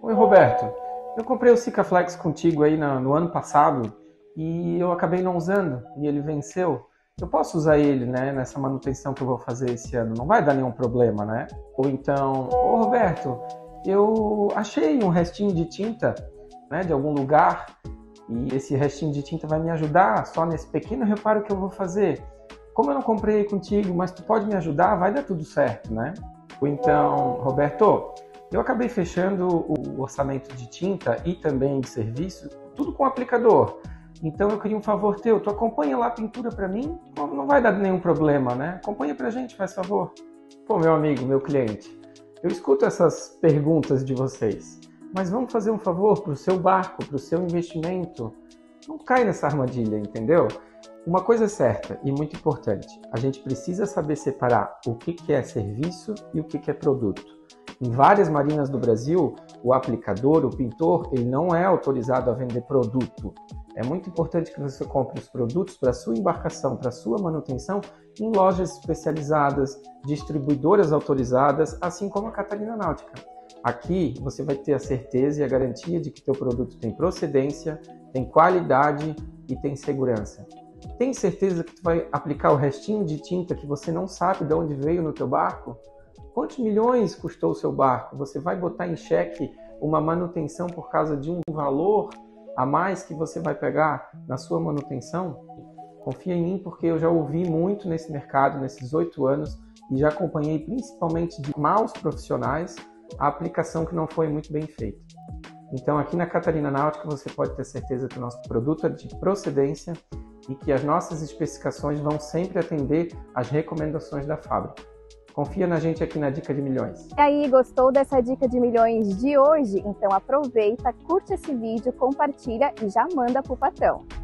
Oi, Roberto. Eu comprei o Sikaflex contigo aí no ano passado e eu acabei não usando e ele venceu. Eu posso usar ele, né, nessa manutenção que eu vou fazer esse ano? Não vai dar nenhum problema, né? Ou então, ô Roberto, eu achei um restinho de tinta, né, de algum lugar e esse restinho de tinta vai me ajudar só nesse pequeno reparo que eu vou fazer. Como eu não comprei contigo, mas tu pode me ajudar, vai dar tudo certo, né? Ou então, Roberto, eu acabei fechando o orçamento de tinta e também de serviço, tudo com o aplicador. Então eu queria um favor teu, tu acompanha lá a pintura para mim? Não vai dar nenhum problema, né? Acompanha pra gente, faz favor. Pô, meu amigo, meu cliente, eu escuto essas perguntas de vocês, mas vamos fazer um favor pro seu barco, pro seu investimento. Não cai nessa armadilha, entendeu? Uma coisa é certa e muito importante, a gente precisa saber separar o que é serviço e o que é produto. Em várias marinas do Brasil, o aplicador, o pintor, ele não é autorizado a vender produto. É muito importante que você compre os produtos para a sua embarcação, para a sua manutenção, em lojas especializadas, distribuidoras autorizadas, assim como a Catarina Náutica. Aqui você vai ter a certeza e a garantia de que teu produto tem procedência, tem qualidade e tem segurança. Tem certeza que tu vai aplicar o restinho de tinta que você não sabe de onde veio no teu barco? Quantos milhões custou o seu barco? Você vai botar em xeque uma manutenção por causa de um valor a mais que você vai pegar na sua manutenção? Confia em mim porque eu já ouvi muito nesse mercado, nesses 8 anos, e já acompanhei principalmente de maus profissionais a aplicação que não foi muito bem feita. Então aqui na Catarina Náutica você pode ter certeza que o nosso produto é de procedência e que as nossas especificações vão sempre atender às recomendações da fábrica. Confia na gente aqui na Dica de Milhões. E aí, gostou dessa Dica de Milhões de hoje? Então aproveita, curte esse vídeo, compartilha e já manda pro patrão.